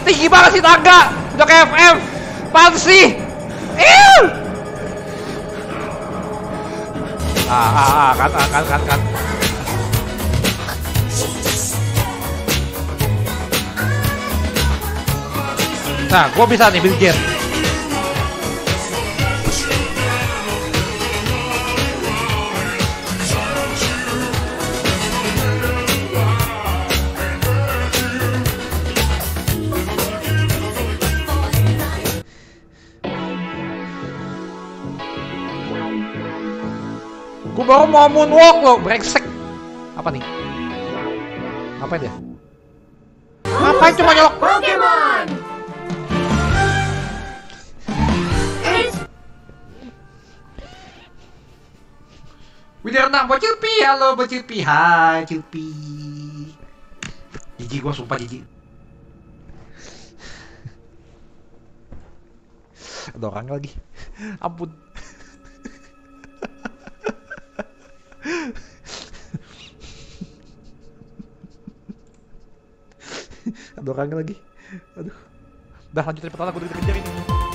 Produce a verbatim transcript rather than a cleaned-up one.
Tinggi banget sih tangga. Udah kayak F M. Apaan sih? Eww. Ah, ah, ah, kan, ah, kan, kan, kan. Nah, gua bisa nih Bill Gates. Gue baru mau moonwalk loh, brengsek. Apa nih? Ngapain dia? Ngapain cuma nyolok? Pokemon! Wih, renang buat Cilpi, halo buat Cilpi, hai Cilpi. Jijik gue, sumpah jijik. Ada orang lagi, ampun. Ada orang lagi. Aduh. Udah lanjut dari pertama, gue udah dikejar ini.